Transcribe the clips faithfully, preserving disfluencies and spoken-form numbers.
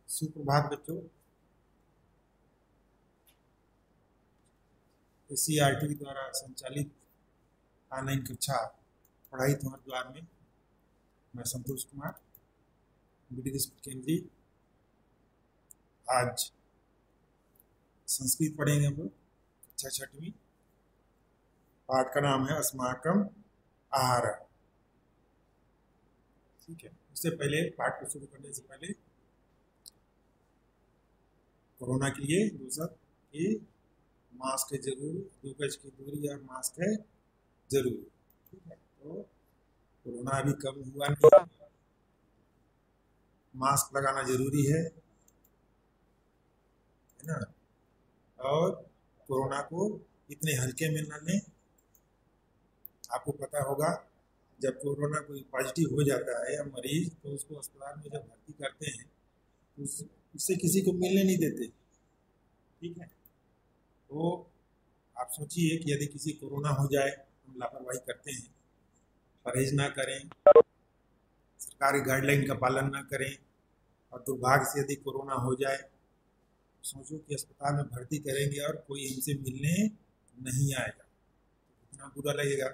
सुप्रभात बच्चों। S C R T द्वारा संचालित ऑनलाइन कक्षा पढ़ाई तुम्हारे द्वार में मैं संतोष कुमार विधि केंद्रीय। आज संस्कृत पढ़ेंगे हम लोग कक्षा छठवीं। पाठ का नाम है अस्माकम आहार। ठीक है, उससे पहले पाठ को शुरू करने से पहले कोरोना के लिए दो सब कि मास्क है जरूर, दो गज की दूरी और मास्क है जरूर। ठीक है, तो कोरोना अभी कम हुआ नहीं, मास्क लगाना जरूरी है है ना। और कोरोना को इतने हल्के में न लें। आपको पता होगा जब कोरोना कोई पॉजिटिव हो जाता है या मरीज, तो उसको अस्पताल में जब भर्ती करते हैं तो उस, उससे किसी को मिलने नहीं देते। ठीक है, तो आप सोचिए कि यदि किसी कोरोना हो जाए, हम लापरवाही करते हैं, परहेज ना करें, सरकारी गाइडलाइन का पालन ना करें और दुर्भाग्य से यदि कोरोना हो जाए, सोचो कि अस्पताल में भर्ती करेंगे और कोई हमसे मिलने नहीं आएगा, कितना बुरा लगेगा।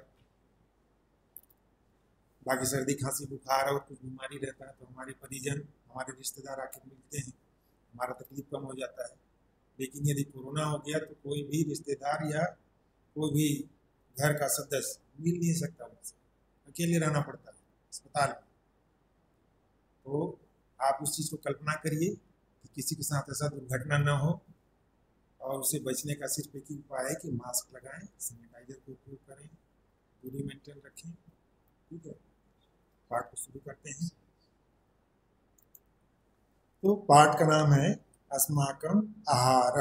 बाकी सर्दी खांसी बुखार और कुछ बीमारी रहता है तो हमारे परिजन हमारे रिश्तेदार आके मिलते हैं, हमारा तकलीफ कम हो जाता है। लेकिन यदि कोरोना हो गया तो कोई भी रिश्तेदार या कोई भी घर का सदस्य मिल नहीं सकता, उनसे अकेले रहना पड़ता है अस्पताल में। तो आप उस चीज़ को कल्पना करिए कि किसी के साथ ऐसा दुर्घटना न हो, और उससे बचने का सिर्फ एक ही उपाय है कि मास्क लगाएं, सैनिटाइजर का उपयोग करें, दूरी मेंटेन रखें। ठीक है, पाठ को शुरू करते हैं। तो पाठ का नाम है अस्माकम आहार।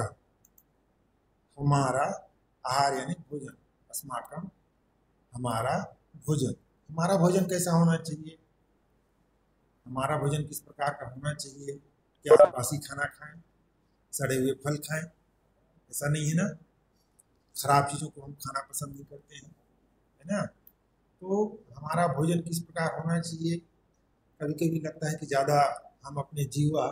हमारा आहार यानी भोजन, अस्माकम हमारा भोजन। हमारा भोजन कैसा होना चाहिए, हमारा भोजन किस प्रकार का होना चाहिए। क्या बासी खाना खाएं, सड़े हुए फल खाएं, ऐसा नहीं है ना। खराब चीज़ों को हम खाना पसंद नहीं करते हैं, है ना। तो हमारा भोजन किस प्रकार होना चाहिए। कभी कभी लगता है कि ज़्यादा हम अपने जीवा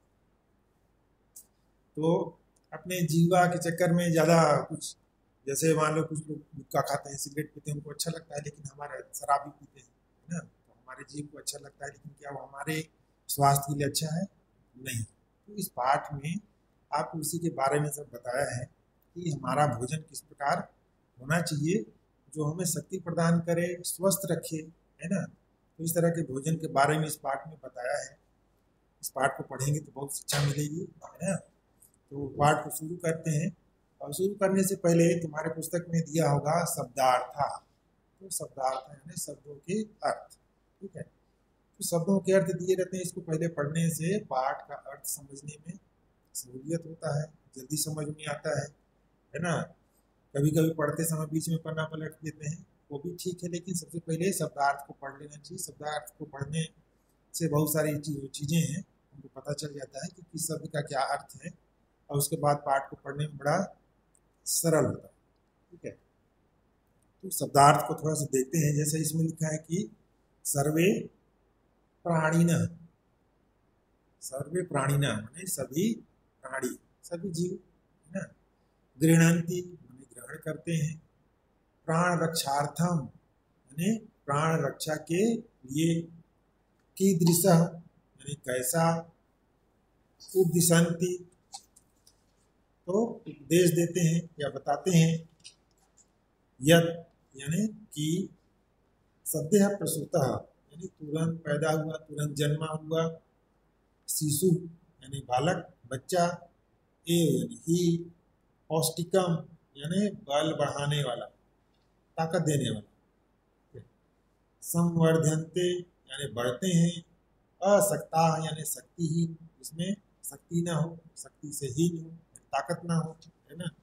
तो अपने जीवा के चक्कर में ज़्यादा कुछ, जैसे मान लो कुछ लोग गुटखा खाते हैं, सिगरेट पीते हैं, उनको अच्छा लगता है, लेकिन हमारे शराब भी पीते हैं, है ना। तो हमारे जीव को अच्छा लगता है, लेकिन क्या वो हमारे स्वास्थ्य के लिए अच्छा है? नहीं। तो इस पाठ में आपको उसी के बारे में सब बताया है कि हमारा भोजन किस प्रकार होना चाहिए जो हमें शक्ति प्रदान करे, स्वस्थ रखे, है ना। तो इस तरह के भोजन के बारे में इस पाठ में बताया है। इस पाठ को पढ़ेंगे तो बहुत शिक्षा मिलेगी, है ना। तो पाठ को शुरू करते हैं, और शुरू करने से पहले तुम्हारे पुस्तक में दिया होगा शब्दार्थ। तो शब्दार्थ यानी शब्दों के अर्थ। ठीक है, तो शब्दों के अर्थ दिए रहते हैं, इसको पहले पढ़ने से पाठ का अर्थ समझने में सहूलियत होता है, जल्दी समझ में आता है, है ना। कभी कभी पढ़ते समय बीच में पन्ना पलट देते हैं, वो भी ठीक है, लेकिन सबसे पहले शब्दार्थ को पढ़ लेना चाहिए। शब्दार्थ को पढ़ने से बहुत सारी चीज़ें हैं, हमको पता चल जाता है कि किस शब्द का क्या अर्थ है, और उसके बाद पाठ को पढ़ने में बड़ा सरल होता है। ठीक है, तो शब्दार्थ को थोड़ा सा देखते हैं। जैसे इसमें लिखा है कि सर्वे प्राणिनः, सर्वे प्राणिनः माने सभी प्राणी, सभी जीव, है ना। गृह्णन्ति माने ग्रहण करते हैं। प्राण रक्षार्थम माने प्राण रक्षा के लिए। कीदृशः यानी कैसा। उपदिशन्ति तो उपदेश देते हैं या बताते हैं। यत् यानी कि सद्यः प्रसूतः यानी तुरंत पैदा हुआ, तुरंत जन्मा हुआ। शिशु यानी बालक, बच्चा। एव यानी ही। पौष्टिकम यानी बल बढ़ाने वाला, ताकत देने वाला। संवर्धन्ते यानी बढ़ते हैं। अशक्ता यानी शक्तिहीन, इसमें शक्ति ना हो, शक्ति से हीन हो, ताकत ना हो, है ना।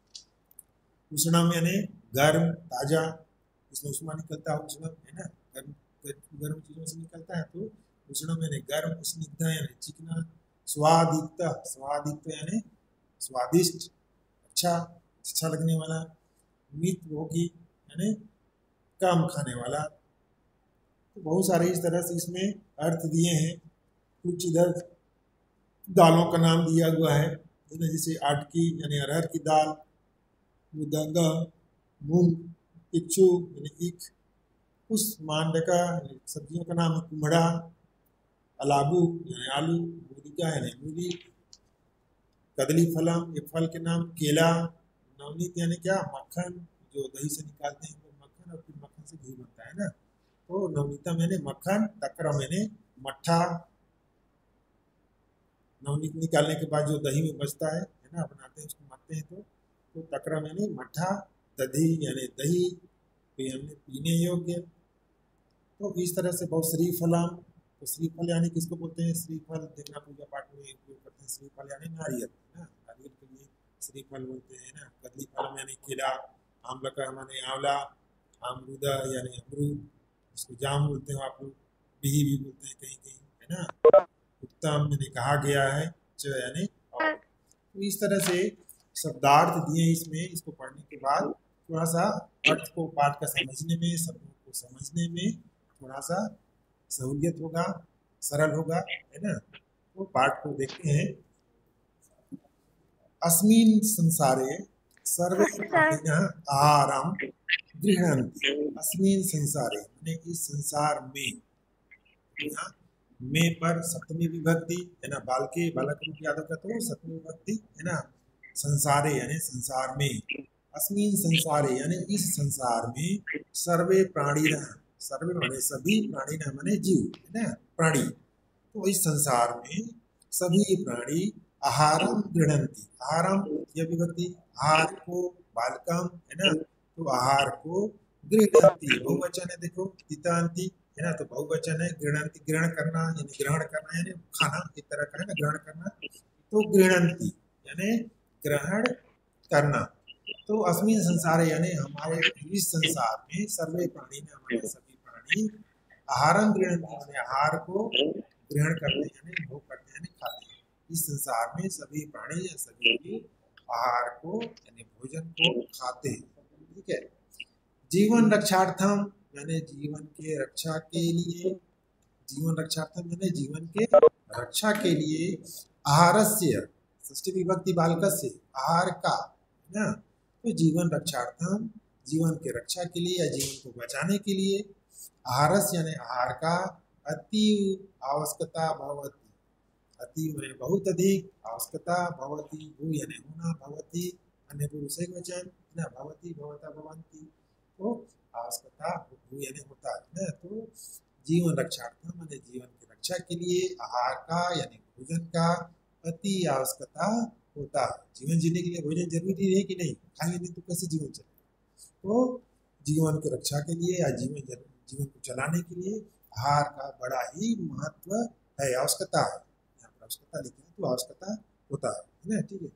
उष्णम यानी गर्म, ताजा, इसमें उष्मा निकलता है, उष्णम, है ना। गर्म गर्म चीज़ों से निकलता है, तो उष्णम यानी गर्म। स्निग्ध यानी चिकना। स्वादिक्त, स्वादिक्त यानी स्वादिष्ट, अच्छा, अच्छा लगने वाला। मित भोगी यानी कम खाने वाला। तो बहुत सारे इस तरह से इसमें अर्थ दिए हैं। कुछ इधर दालों का नाम दिया हुआ है, जैसे आटकी यानी अरहर की दाल, मृदंगा मूंग, इच्छु यानी ईख, उस मांडका सब्जियों का नाम है कुम्हड़ा, अलाबू यानी आलू, मूलिका यानी मूली, कदली फलम ये फल के नाम, केला, नवनीत यानी क्या मक्खन, जो दही से निकालते हैं वो मक्खन और फिर मक्खन से घी बनता है ना, तो नवनीतम यानी मक्खन, तक्रम यानी मट्ठा, नवनीत निकालने के बाद जो दही में बचता है है ना, बनाते हैं उसको मथते हैं तो तो तक्रम यानी मट्ठा, दधी यानी दही, यानी पीने योग्य। तो इस तरह से बहुत श्रीफलम, तो श्रीफल यानी किसको बोलते हैं, श्रीफल देखना पूजा पाठ में उपयोग करते हैं, श्रीफल यानी नारियल है ना, नारियल के लिए श्रीफल बोलते हैं ना, कदली फलम यानी केला, आम्लका माने आंवला, अमरूदा यानी अमरूद, इसको जाम बोलते हो आप लोग, बिही भी बोलते हैं कहीं कहीं है ना, उत्तम मैंने कहा गया है, च यानी और। तो इस तरह से शब्दार्थ दिए इसमें, इसको पढ़ने के बाद थोड़ा सा अर्थ को पाठ का समझने में, शब्दों को समझने में थोड़ा सा सहूलियत होगा, सरल होगा है ना। तो पाठ को देखते हैं। अस्मिन् संसारे सर्वे प्राणिनः आहारं गृह्णन्ति। अस्मिन् संसारे माने इस संसार में, यहाँ में पर सप्तमी विभक्ति है ना, बालके बालक रूप यादव का तो सप्तमी विभक्ति है ना, संसारे यानी संसार में, अस्मिन् संसारे यानी इस संसार में, सर्वे प्राणिनः, सर्वे माने सभी, प्राणिनः माने जीव है ना, प्राणी, तो इस संसार में सभी प्राणी आहारम गृह्णन्ति, आहारम यह विभक्ति, आहार को, बालकम है ना, तो आहार को गृह्णन्ति बहुवचन है, देखो तितांति है ना, तो बहुवचन है, गृह्णन्ति ग्रहण करना यानी ग्रहण करना यानी खाना एक तरह का है ना, ग्रहण करना, तो गृह्णन्ति यानी ग्रहण करना। तो अस्मिन् संसारे यानी हमारे इस संसार में, सर्वे प्राणी ने हमारे सभी प्राणी, आहारम गृह्णन्ति यानी आहार को ग्रहण करते हैं यानी भोग करते हैं यानी खाते हैं, इस संसार में सभी प्राणी या सभी आहार को यानी भोजन को खाते हैं, ठीक है। जीवन रक्षार्थम यानी जीवन के रक्षा के लिए, जीवन रक्षार्थम यानी जीवन के रक्षा के लिए, आहारस्य षष्ठी विभक्ति बालकस्य, आहार का है ना, तो जीवन रक्षार्थम जीवन के रक्षा के लिए या जीवन को बचाने के लिए, आहारस्य यानी आहार का, अतीव आवश्यकता भवति, अतीव यानी बहुत अधिक, आवश्यकता भवति, भू यानी होना, भवति अन्य पुरुष एक वचन ना, भवति भवता भवन्ति, तो आवश्यकता भू यानी होता है ना, तो जीवन रक्षार्थम यानी जीवन की रक्षा के लिए, आहार का यानी भोजन का अति आवश्यकता होता है। जीवन जीने के लिए भोजन जरूरी है कि नहीं, खाएंगे नहीं तो कैसे जीवन चलेगा, तो जीवन की रक्षा के लिए या जीवन जीवन को चलाने के लिए आहार का बड़ा ही महत्व है, आवश्यकता है, यहाँ पर आवश्यकता लिखा है तो आवश्यकता होता है ना, ठीक है।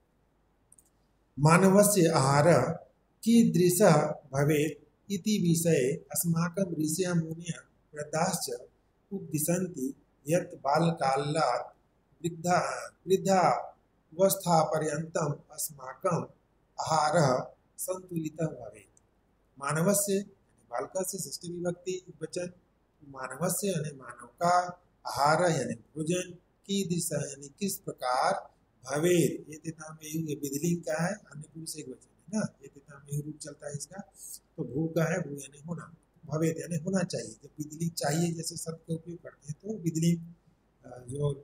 मानवस्य आहार कीदृशः भवेत् इति विषये अस्माकं ऋषयः मुनयः वृद्धाश्च उपदिशन्ति यत् बालकालात् वृद्धा वृद्धावस्थापर्यन्तम् अस्माकं आहारः संतुलितः भवेत्। मानवस्य बालकस्य षष्ठी विभक्ति वचन, मानवस्य यानी मानव का, आहार यानी भोजन, कीदृशः यानी किस प्रकार, भवेत् ये तेता में ये विधिलिंग का है, अन्य पुरुष एक वचन है ना, ये तेता में रूप चलता है इसका, तो भू का है, भू यानी होना, भवेत् यानी होना चाहिए, जब विधिलिंग चाहिए जैसे शब्द का उपयोग करते हैं तो विधिलिंग जो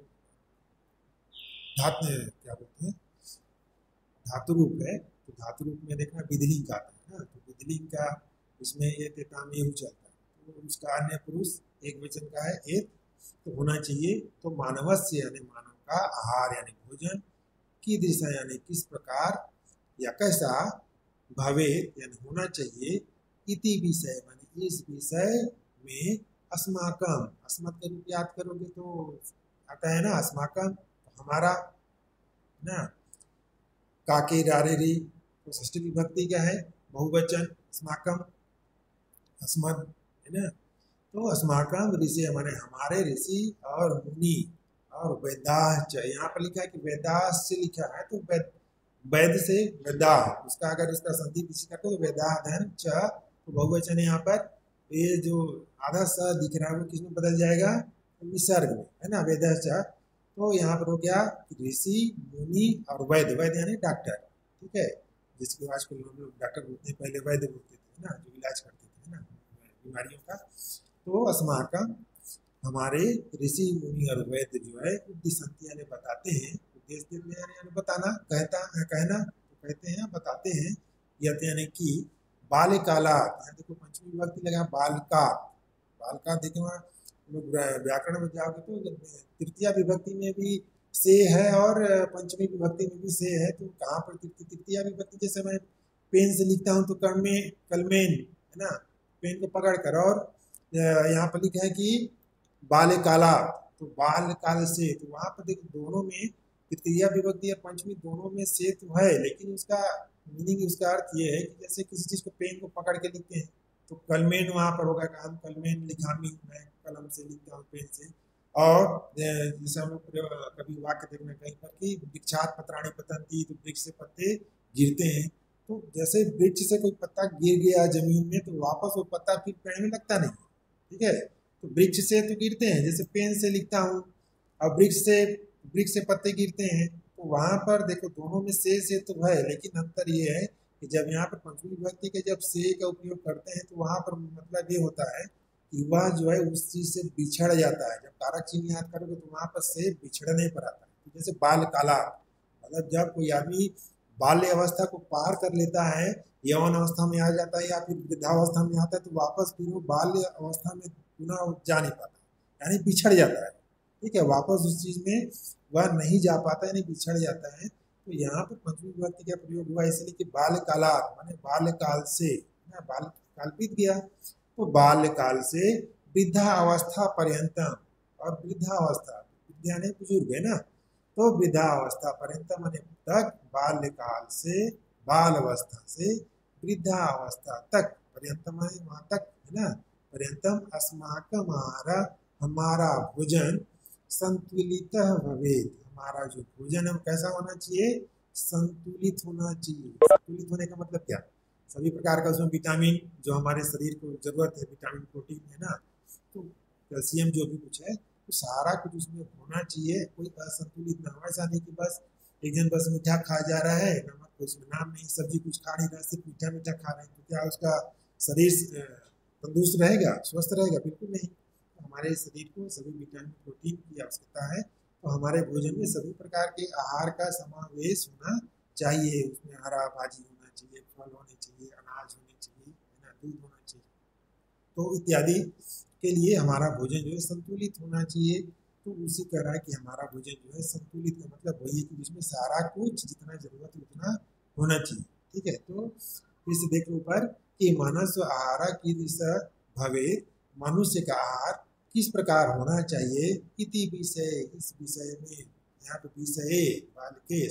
धातु क्या बोलते हैं धातु रूप है, तो धातु रूप में देखना विधिलिंग का आता है ना, तो विधिलिंग का इसमें ये तेता में ही चलता है, तो उसका अन्य पुरुष एक वचन का है एक, तो होना चाहिए, तो मानवस्य यानी मानव का, आहार यानी भोजन, की दिशा यानी किस प्रकार या कैसा, भवेत् यानी होना चाहिए, इति विषय माने इस विषय में, अस्माकम, अस्मत् का रूप याद करोगे तो आता है ना अस्माकम, तो हमारा ना, काके रारे री, तो षष्ठी विभक्ति क्या है, बहुवचन, अस्माकम, अस्मत् है ना, तो अस्माकम ऋषि माने हमारे ऋषि और मुनि, और वेदाश्च, यहाँ पर लिखा है कि वेदाश्च लिखा है, तो वेद वैद से वेदा, उसका अगर इसका संधि किसी का तो वेदा धन च, तो बहुवचन है यहाँ पर, ये जो आधा स दिख रहा है वो किसमें बदल जाएगा, विसर्ग में है ना, वेदाश्च, तो यहाँ पर हो गया ऋषि मुनि और वैद्य, वैद्य यानी डॉक्टर, ठीक है, जिसके आजकल लोग डॉक्टर बोलते हैं, पहले वैद्य बोलते थे ना, जो इलाज करते थे ना बीमारियों का। तो अस्माकम हमारे ऋषि मुनि और वैद्य जो है उद्दिशन्ति यानी बताते हैं, उद्देश्य देते हैं यानी बताना, कहता कहना तो कहते हैं बताते हैं, यत यानी कि बाल्यकाला, यहाँ देखो पंचमी विभक्ति लगा बालका, बालका देखो लोग व्याकरण में जाओगे तो तृतीया विभक्ति में भी से है और पंचमी विभक्ति में भी से है, तो कहाँ पर तृतीया विभक्ति, जैसे मैं पेन से लिखता हूँ तो कर्मे कलमेन है ना, पेन को पकड़ कर, और यहाँ पर लिखा है कि बाल्यकाला, तो बाल्यकाल से, तो वहाँ पर देखो दोनों में तृतीया विभक्ति और पंचमी दोनों में से तो है, लेकिन उसका मीनिंग, उसका अर्थ ये है कि जैसे किसी चीज को पेन को पकड़ के लिखते हैं तो कलमेन वहाँ पर होगा, हम कलमेन लिखामी, मैं कलम से लिखता हूँ पेन से। और जैसे हम लोग कभी वाक्य देखना कहीं पर कि वृक्षात पत्राणि पतंती, तो वृक्ष से पत्ते गिरते हैं, तो जैसे वृक्ष से कोई पत्ता गिर गया जमीन में तो वापस वो पत्ता फिर पेड़ में लगता नहीं, ठीक है, तो वृक्ष से तो गिरते हैं, जैसे पेन से लिखता हूँ और वृक्ष से वृक्ष से पत्ते गिरते हैं, तो वहां पर देखो दोनों में से से तो है, लेकिन अंतर ये है कि जब यहाँ पर पंचमी विभक्ति के जब से का उपयोग करते हैं तो वहां पर मतलब ये होता है कि वह जो है उस चीज से बिछड़ जाता है, जब कारक चिन्ह याद करोगे तो वहां पर से बिछड़ने पर आता है, तो जैसे बाल काला, मतलब जब कोई आदमी बाल्य अवस्था को पार कर लेता है, यौवन अवस्था में आ जाता है या फिर वृद्धावस्था में आता है, तो वापस फिर वो बाल्य अवस्था में पुनः जा नहीं पाता, यानी बिछड़ जाता है, ठीक है, वापस उस चीज में वह नहीं जा पाता, यानी बिछड़ जाता है। तो यहाँ पर पंचमी विभक्ति का प्रयोग हुआ इसलिए कि बाल्यकाला माने बाल्यकाल से, ना बाल्यकाल बीत गया, तो बाल्यकाल से वृद्धा अवस्था पर्यंतम, और वृद्धावस्था वृद्धा यानी बुजुर्ग है ना, तो वृद्धावस्था पर्यंतम माने तक, बाल्यकाल से बाल अवस्था से वृद्धावस्था तक, पर्यंतम माने वहाँ तक है ना, पर्यंतम अस्माकम हमारा हमारा भोजन संतुलित भवेत, हमारा जो भोजन है वो कैसा होना चाहिए, संतुलित होना चाहिए। संतुलित होने का मतलब क्या, सभी प्रकार का उसमें विटामिन जो हमारे शरीर को जरूरत है, विटामिन प्रोटीन है ना, तो कैल्शियम जो भी कुछ है तो सारा कुछ उसमें होना चाहिए, कोई असंतुलित ना हो, ऐसा नहीं कि बस एक जन बस मीठा खा जा रहा है, नमक को उसमें नाम नहीं, सब्जी कुछ खा नहीं रहा, सिर्फ मीठा मीठा खा रहे हैं, तो क्या उसका शरीर तंदुरुस्त रहेगा, स्वस्थ रहेगा, बिल्कुल नहीं। हमारे शरीर को सभी विटामिन प्रोटीन की आवश्यकता है, तो हमारे भोजन में सभी प्रकार के आहार का समावेश होना चाहिए, उसमें हरा भाजी होना चाहिए, फल होने चाहिए, अनाज होने चाहिए, है ना, दूध होना चाहिए, तो इत्यादि के लिए हमारा भोजन जो है संतुलित होना चाहिए। तो उसी कह रहा है कि हमारा भोजन जो है संतुलित का मतलब वही है कि जिसमें सारा कुछ जितना जरूरत है उतना होना चाहिए, ठीक है। तो फिर से देखो ऊपर कि मनुष्य आहार की दिशा भवे, मनुष्य का आहार किस प्रकार होना चाहिए, इति विषय, इस विषय में, यहाँ पे विषय बाल के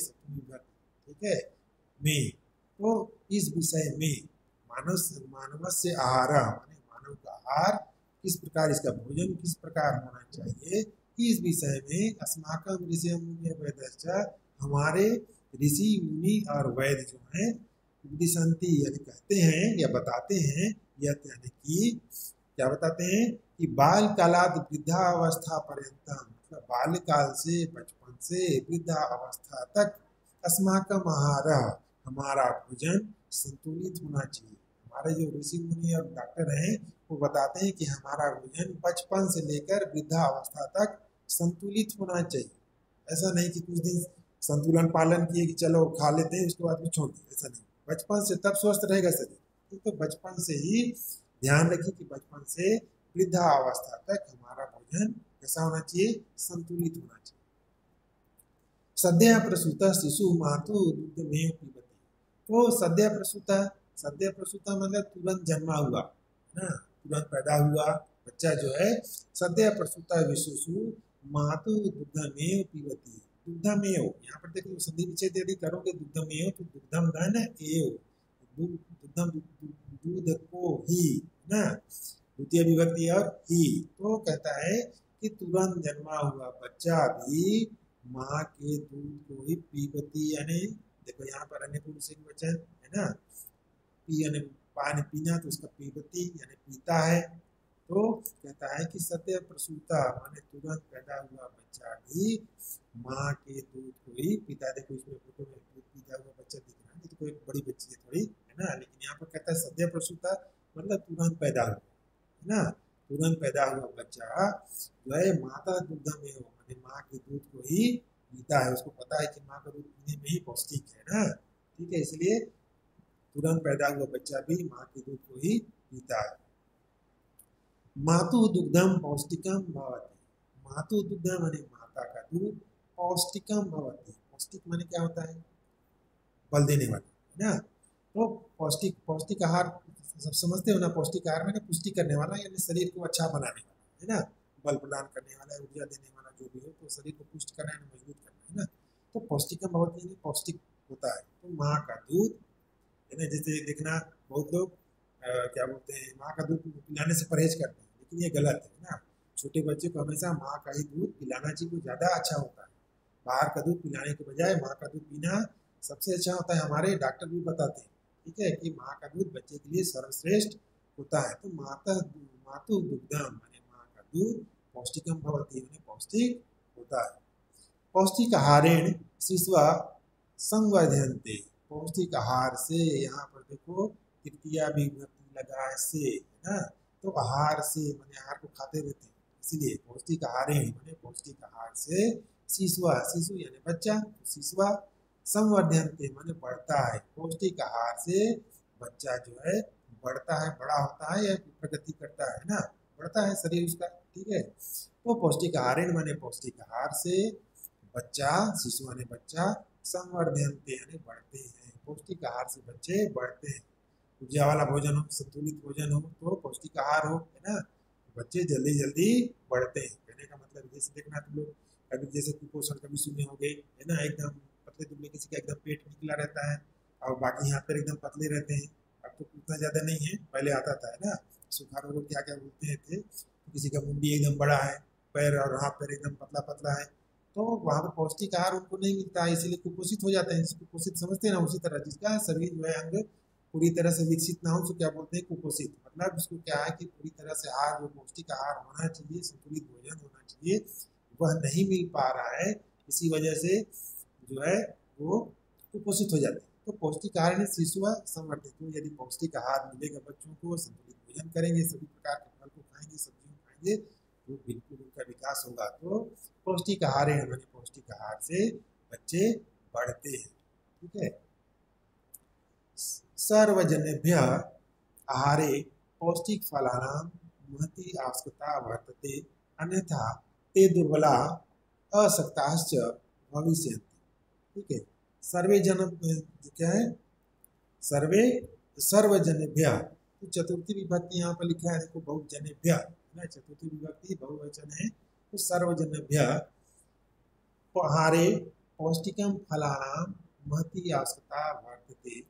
ठीक है में, तो इस विषय में मानव मानव से आहार माने मानव का आहार किस प्रकार, इसका भोजन किस प्रकार होना चाहिए, इस विषय में अस्माकम ऋषि मुनि वैद्य, हमारे ऋषि मुनि और वैद्य जो हैं उपदिशन्ति यानी कहते हैं या बताते हैं, यानी कि क्या बताते हैं कि बाल कालाद वृद्धा अवस्था पर्यंतम, मतलब बाल्यकाल से बचपन से वृद्धा अवस्था तक अस्माकम आहार हमारा भोजन संतुलित होना चाहिए। हमारे जो ऋषि मुनि और डॉक्टर हैं वो बताते हैं कि हमारा भोजन बचपन से लेकर वृद्धा अवस्था तक संतुलित होना चाहिए, ऐसा नहीं कि कुछ दिन संतुलन पालन किए कि चलो खा लेते हैं उसके बाद में छोड़ दें, ऐसा नहीं, बचपन से तब स्वस्थ रहेगा शरीर, तो बचपन से ही ध्यान रखिए कि बचपन से वृद्धा अवस्था तक हमारा भोजन कैसा होना चाहिए, संतुलित होना चाहिए। सद्य प्रसूत शिशु मातु दुग्धमेव पीबति, तो सद्य प्रसूत, सद्य प्रसूत मतलब तुरंत जन्मा हुआ ना, तुरंत पैदा हुआ बच्चा जो है, सद्य प्रसूत शिशु मातु दुग्धमेव पीबति, दुग्धमेव, यहाँ पर देखो संधि विच्छेद यदि करोगे दुग्धमेव तो दुग्धम धन एव, दुग्धम दूध को ही ना, द्वितीय विभक्ति और ही, तो कहता है कि तुरंत जन्मा हुआ बच्चा भी माँ के दूध को ही पीबती, यानी देखो यहाँ पर अन्य पुरुष एक वचन है ना, पी यानी पानी पीना, तो उसका पीबती यानी पीता है, तो कहता है कि सत्य प्रसूता माने तुरंत पैदा हुआ बच्चा भी माँ के दूध को ही पीता। देखो इसमें फोटो में दूध पीता हुआ बच्चा दिख रहा है, ये तो कोई बड़ी बच्ची है थोड़ी, है ना, लेकिन यहाँ पर कहता है सत्य प्रसूता मतलब तुरंत पैदा हुआ, है ना, तुरंत पैदा हुआ बच्चा जो है माता दूध में हो माने माँ के दूध को ही पीता है। उसको पता है कि माँ का दूध पीने में ही पौष्टिक है ना, ठीक है, इसलिए तुरंत पैदा हुआ बच्चा भी माँ के दूध को ही पीता है। मातु दुग्धम पौष्टिकम भवति, मातु दुग्धम माने माता का दूध, पौष्टिकम भवति, पौष्टिक माने क्या होता है, बल देने वाला, है ना, तो पौष्टिक पौष्टिक आहार सब समझते हो ना, पौष्टिक आहार माने पुष्टि करने वाला यानी शरीर को अच्छा बनाने वाला, है ना, बल प्रदान करने वाला, ऊर्जा देने वाला जो भी हो, तो शरीर को पुष्ट करना है, मजबूत करना है ना, तो पौष्टिकम भवति यानी पौष्टिक होता है। तो माँ का दूध, है ना, जैसे देखना बहुत लोग क्या बोलते हैं माँ का दूध पिलाने से परहेज करते हैं, लेकिन ये गलत है ना, छोटे बच्चे को हमेशा माँ का ही दूध पिलाना चाहिए, वो ज़्यादा अच्छा होता है। बाहर का दूध पिलाने के बजाय माँ का दूध पीना सबसे अच्छा होता है, हमारे डॉक्टर भी बताते हैं, ठीक है, कि माँ का दूध बच्चे के लिए सर्वश्रेष्ठ होता है। तो माता मातु दुग्धम माने माँ का दूध पौष्टिकम भवति माने पौष्टिक होता है। पौष्टिक आहारेण शिशुआ संवर्धन्ते, पौष्टिक आहार से, यहाँ पर देखो तृतीया विभक्ति लगा है से, है ना, तो आहार से माने आहार को खाते रहते हैं, इसलिए पौष्टिक आहारेण माने पौष्टिक आहार से शिशुआ, शिशु यानी बच्चा, शिशुआ संवर्धन्ते माने बढ़ता है, पौष्टिक आहार से बच्चा जो है बढ़ता है, बड़ा होता है या प्रगति करता है ना, बढ़ता है शरीर उसका, ठीक है। तो पौष्टिक आहारेण माने पौष्टिक आहार से बच्चा, शिशु माने बच्चा, संवर्धन्ते यानी बढ़ते हैं, पौष्टिक आहार से बच्चे बढ़ते हैं। ऊर्जा वाला भोजन हो, संतुलित भोजन हो, तो पौष्टिक आहार हो, है ना, बच्चे जल्दी जल्दी बढ़ते हैं। कहने का मतलब जैसे देखना तुम लोग कभी जैसे कुपोषण कभी सुने होंगे, है ना, एकदम पतले दुबले, किसी का एकदम पेट निकला रहता है और बाकी यहाँ पर एकदम पतले रहते हैं। अब तो उतना ज़्यादा नहीं है, पहले आता था, है ना, सूखा रोग क्या क्या बोलते थे, किसी का मुंडी एकदम बड़ा है, पैर और हाथ पैर एकदम पतला पतला है, तो वहाँ पर पौष्टिक आहार उनको नहीं मिलता है, इसीलिए कुपोषित हो जाते हैं। कुपोषित समझते हैं ना, उसी तरह जिसका शरीर जो है अंग पूरी तरह से विकसित ना हो उसको क्या बोलते हैं, कुपोषित, मतलब उसको क्या है कि पूरी तरह से आहार, जो पौष्टिक आहार होना चाहिए, संतुलित भोजन होना चाहिए, वह नहीं मिल पा रहा है, इसी वजह से जो है वो कुपोषित हो जाते हैं। तो पौष्टिक आहार में शिशुआ संवर्धित, तो यदि पौष्टिक आहार मिलेगा बच्चों को, संतुलित भोजन करेंगे, सभी प्रकार के फल को खाएंगे, सब्जियों खाएंगे, तो बिल्कुल उनका विकास होगा। तो पौष्टिक आहार है हमारे, पौष्टिक आहार से बच्चे बढ़ते हैं, ठीक है। सर्वजनेभ्य आहारे पौष्टिक फलानां महती आवश्यकता वर्तते, अन्यथा ते दुर्बला अशक्ताश्च भविष्यन्ति, ठीक है। सर्वे जन क्या है, सर्वे सर्वजनेभ्य, तो चतुर्थी विभक्ति यहाँ पर लिखा है, देखो बहुजनेभ्य, चतुर्थी विभक्ति बहुवचन है, तो सर्वजनेभ्य आहारे पौष्टिकम फलानां महती आवश्यकता वर्तते,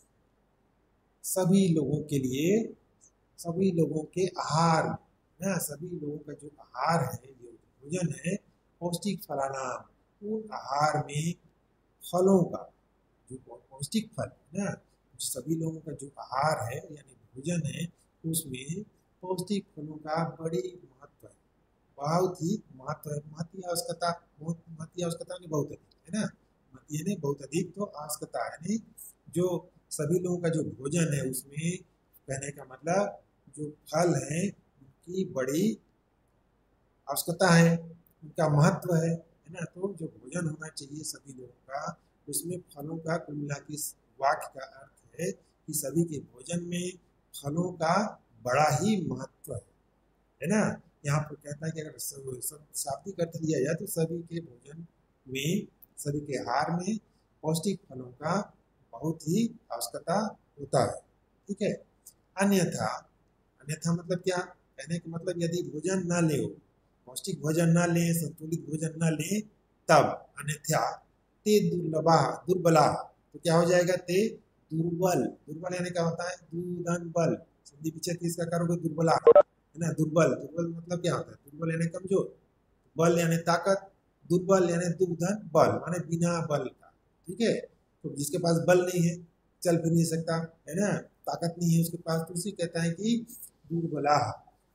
सभी लोगों के लिए, सभी लोगों के आहार ना, सभी लोगों का जो आहार है, जो भोजन है, पौष्टिक फलानां, उन आहार में फलों का, जो पौष्टिक फल है ना, सभी लोगों का जो आहार है यानी भोजन है, उसमें पौष्टिक फलों का बड़ी महत्व है, बहुत ही महत्व है। महती आवश्यकता, बहुत महती आवश्यकता नहीं बहुत अधिक, है ना, महती यानी बहुत अधिक, तो आवश्यकता यानी जो सभी लोगों का जो भोजन है उसमें, कहने का मतलब जो फल है उनकी बड़ी आवश्यकता है, उनका महत्व है, है ना, तो जो भोजन होना चाहिए सभी लोगों का, उसमें फलों का, कुल मिला के वाक्य का अर्थ है कि सभी के भोजन में फलों का बड़ा ही महत्व है, है ना। यहाँ पर कहता है कि अगर सब सब शाब्दिक अर्थ लिया जाए तो सभी के भोजन में, सभी के आहार में पौष्टिक फलों का बहुत ही आवश्यकता होता है, ठीक है। अन्यथा, अन्यथा मतलब क्या, कहने का मतलब यदि भोजन ना ले, पौष्टिक भोजन ना ले, संतुलित भोजन ना ले, तब अन्यथा ते दुर्लभा, दुर्बला, तो क्या हो जाएगा, ते दुर्बल, दुर्बल यानी क्या होता है, दुर्धन बल, संधि विच्छेद किसका करोगे, दुर्बला, है ना, दुर्बल, दुर्बल मतलब क्या होता है, दुर्बल यानी कमजोर, बल यानी ताकत, दुर्बल यानी दुर्धन बल माने बिना बल का, ठीक है। तो जिसके पास बल नहीं है, चल फिर नहीं सकता, है ना, ताकत नहीं है उसके पास, तो उसी कहता है कि दुर्बला,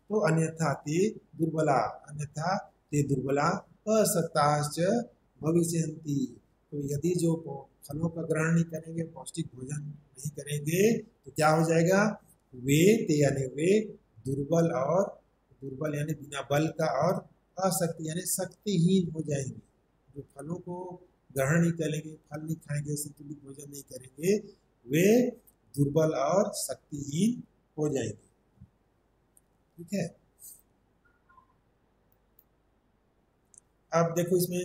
तो अन्यथा ते दुर्बला, अन्यथा ते दुर्बला अशक्ताश्च भविष्यन्ति। तो यदि जो फलों का ग्रहण नहीं करेंगे, पौष्टिक भोजन नहीं करेंगे, तो क्या हो जाएगा, वे ते यानी वे दुर्बल और दुर्बल यानी बिना बल का और अशक्ति यानी शक्तिहीन हो जाएंगे। जो फलों को ग्रहण नहीं करेंगे, फल नहीं खाएंगे, संतुलित भोजन नहीं करेंगे, वे दुर्बल और शक्तिहीन हो जाएंगे। ठीक है, अब देखो इसमें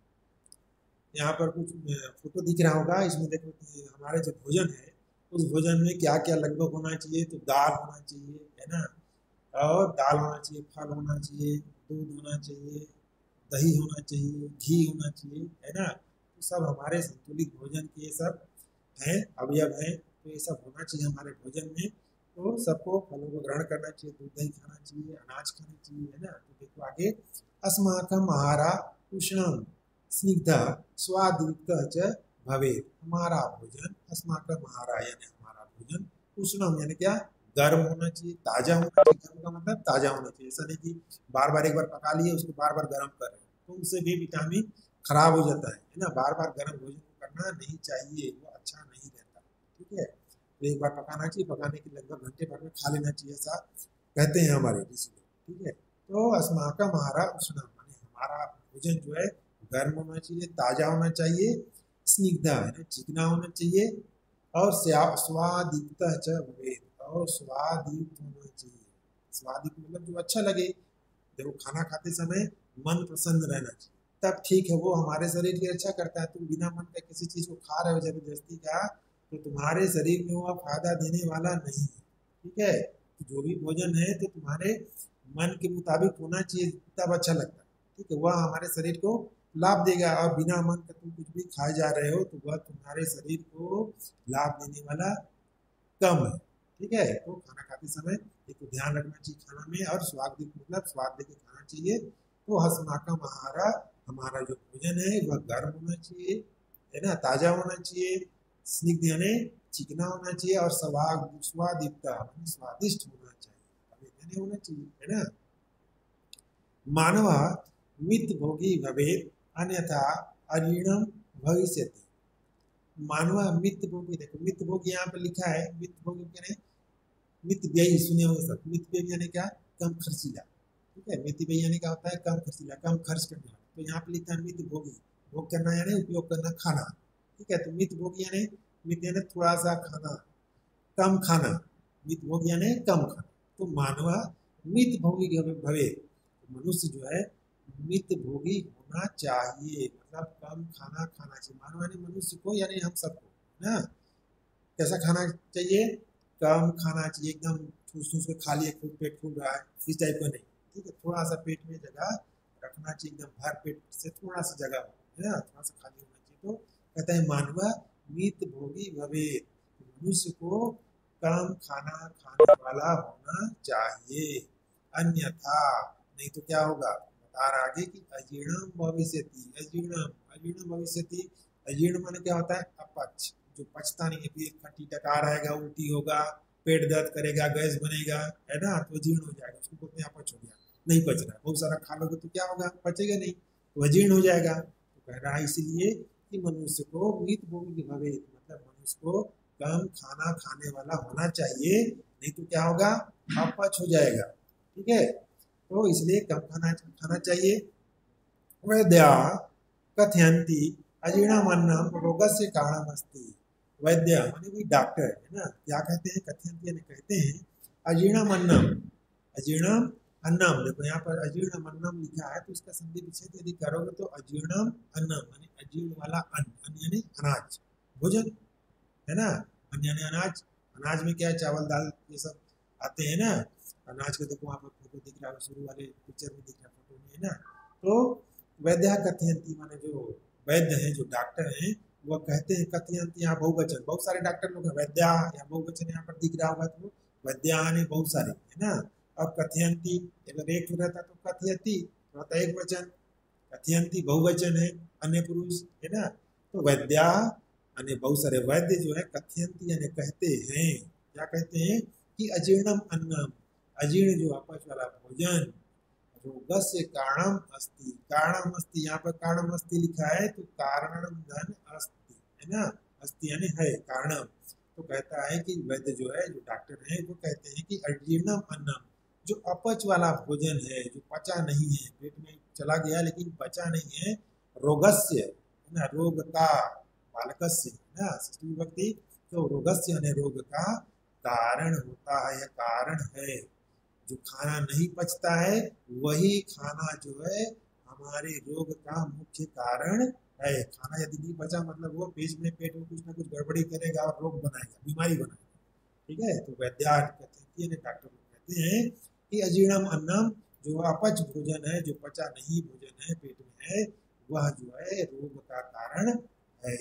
यहाँ पर कुछ फोटो दिख रहा होगा, इसमें देखो कि हमारे जो भोजन है उस भोजन में क्या क्या लगभग होना चाहिए। तो दाल होना चाहिए, है ना, और दाल होना चाहिए, फल होना चाहिए, दूध होना चाहिए, दही होना चाहिए, घी होना चाहिए, है ना। तो सब हमारे संतुलित भोजन के ये सब हैं, अवयव हैं। तो ये सब होना चाहिए हमारे भोजन में। तो सबको फलों को ग्रहण करना चाहिए, दूध दही खाना चाहिए, अनाज खाना चाहिए, है ना। तो देखो आगे, अस्माकम आहारा उष्णम स्निग्ध स्वादयुक्त च भवेत्। हमारा भोजन, अस्माकम आहारा यानी हमारा भोजन, उष्णम यानी क्या, गर्म होना चाहिए, ताजा होना चाहिए। गर्म का मतलब ताजा होना चाहिए, ऐसा नहीं कि बार बार एक बार पका लिए उसको बार बार गर्म कर रहे हैं, तो उससे भी विटामिन खराब हो जाता है, है ना। बार बार गर्म भोजन को करना नहीं चाहिए, वो अच्छा नहीं रहता। ठीक है, तो एक बार पकाना चाहिए, पकाने के लगभग घंटे भर में खा लेना चाहिए, ऐसा कहते हैं हमारे ऋषि लोग। ठीक है, तो अस्माकम आहारा उष्णम माने हमारा भोजन जो है गर्म होना चाहिए, ताजा होना चाहिए, स्निग्ध यानी चिकना होना चाहिए, और स्वादिष्ट च भवेत्, और स्वादिष्ट होना चाहिए। स्वादिष्ट मतलब जो अच्छा लगे। देखो खाना खाते समय मन प्रसन्न रहना चाहिए, तब ठीक है, वो हमारे शरीर की रक्षा करता है। तुम बिना मन का किसी चीज को खा रहे हो जबरदस्ती का, तो तुम्हारे शरीर में वो फायदा देने वाला नहीं है। ठीक है, तो जो भी भोजन है तो तुम्हारे मन के मुताबिक होना चाहिए, तब अच्छा लगता है। ठीक है, वह हमारे शरीर को लाभ देगा, और बिना मन का तुम कुछ भी खाए जा रहे हो तो वह तुम्हारे शरीर को लाभ देने वाला कम है। ठीक है, तो खाना खाते समय एक तो ध्यान रखना चाहिए खाना में, और स्वाद मतलब स्वाद देके खाना चाहिए। तो अस्माकम आहारा हमारा जो भोजन है वह गर्म होना चाहिए, है ना, ताजा होना चाहिए, स्निग्ध यानी चिकना होना चाहिए, और स्वाद स्वादिष्ट स्वादिष्ट होना चाहिए, होना चाहिए, है ना। मानव मित भोगी भवेत् अन्यथा अजीर्णम भविष्यति। मानव मित भोगी, देखो मित भोगी यहाँ पर लिखा है, मित भोगी यानी मित व्ययी, सुने होंगे सब। मित व्ययी यानी क्या, कम खर्चीला। ठीक है, मित व्ययी यानी क्या होता है, कम खर्चीला, कम खर्च करने वाला। तो यहाँ पर लिखा है मित भोगी, भोग करना यानी उपयोग करना, खाना। ठीक है, तो मित भोगी यानी मित यानी थोड़ा सा खाना, कम खाना, मित भोगी यानी कम खाना। तो मानव मित भोगी भवे, मनुष्य जो है मित भोगी होना चाहिए, मतलब कम खाना खाना चाहिए। मानव यानी मनुष्य को, यानी हम सबको ना, कैसा खाना चाहिए, कम खाना चाहिए, एकदम ठूस ठूस के खा लिए, खूब पेट फूल रहा है, इस टाइप का नहीं। ठीक है, थोड़ा सा पेट में जगह रखना चाहिए, एकदम भर पेट से थोड़ा सा जगह है ना, थोड़ा सा खाली होना चाहिए। तो कहता है मानव मित भोगी भवे, मनुष्य को कम खाना खाने वाला होना चाहिए, अन्यथा नहीं तो क्या होगा, बता रहा आगे कि अजीर्णम भविष्यति। अजीर्णम अजीर्ण भविष्यति, अजीर्ण माने क्या होता है, अपच, जो पचता नहीं है, पेट खट्टी डकार आएगा, उल्टी होगा, पेट दर्द करेगा, गैस बनेगा, है ना, तो अजीर्ण हो जाएगा, उसको बोलते हैं अपच हो गया, नहीं पच रहा। बहुत सारा खा लोगे तो क्या होगा, पचेगा नहीं, तो अजीर्ण हो जाएगा। तो कह रहा है इसलिए कि मनुष्य को मित भोगी भवे, मतलब मनुष्य को कम खाना खाने वाला होना चाहिए, नहीं तो क्या होगा, अपच हो जाएगा। ठीक है, तो इसलिए कम खाना खाना चाहिए। वैद्या कथयंती अजीर्णमन्नम रोगस्य कारणमस्ति। वैद्य माने भी डॉक्टर, है ना, क्या कहते हैं, कथयंती यानी कहते हैं, अजीर्णमन्नम, अजीर्णम अन्नम। देखो यहाँ पर अजीर्णमन्नम लिखा है, तो इसका संधि विच्छेद यदि करोगे तो अजीर्णम अन्नम माने अजीर्ण वाला अन्न, अन्न यानी अनाज, भोजन, है ना। अन्न यानी अनाज, अनाज में क्या है, चावल दाल ये सब आते हैं ना। अनाज का देखो वहाँ पर फोटो दिख रहा है, शुरू वाले पिक्चर में दिख रहा है, फोटो में, है ना। तो वैद्या कथयंती माने जो वैद्य हैं, जो डॉक्टर हैं, वह कहते हैं, कथयंती यहाँ बहुवचन, बहुत सारे डॉक्टर लोग हैं, वैद्या यहाँ बहुवचन यहाँ पर दिख रहा होगा, तो वैद्या ने बहुत सारे, है ना। और कथयंती अगर एक रहता तो कथयती रहता एक वचन, कथयंती बहुवचन है, अन्य पुरुष, है ना। तो वैद्या यानी बहुत सारे वैद्य जो है, कथयंती यानी कहते हैं, क्या कहते हैं कि अजीर्णम अन्नम, अजीर्ण जो अपच वाला भोजन रोगस्य कारणम अस्ति, कारणम अस्ति, यहाँ पर कारणम अस्ति लिखा है तो कारणम धन अस्ति है ना, अस्ति यानी है कारणम। तो कहता है कि वैद्य जो है, जो डॉक्टर है, वो कहते हैं कि अजीर्णम अन्नम, जो अपच वाला भोजन है, जो पचा नहीं है, पेट में चला गया लेकिन पचा नहीं है, रोगस्य है ना, रोग का, बालकस्य है ना षष्ठी विभक्ति, तो रोगस्य यानी रोग का कारण होता है या कारण है। जो खाना नहीं पचता है वही खाना जो है हमारे रोग का मुख्य कारण है। खाना यदि नहीं पचा मतलब वो पेट में पेट में कुछ ना कुछ गड़बड़ी करेगा और रोग बनाएगा, बीमारी बनाएगा, ठीक है। तो वैद्यार्थ कहते हैं, डॉक्टर कहते हैं कि अजीर्णम अन्नम, जो अपच भोजन है, जो पचा नहीं भोजन है पेट में है, वह जो है रोग का कारण है।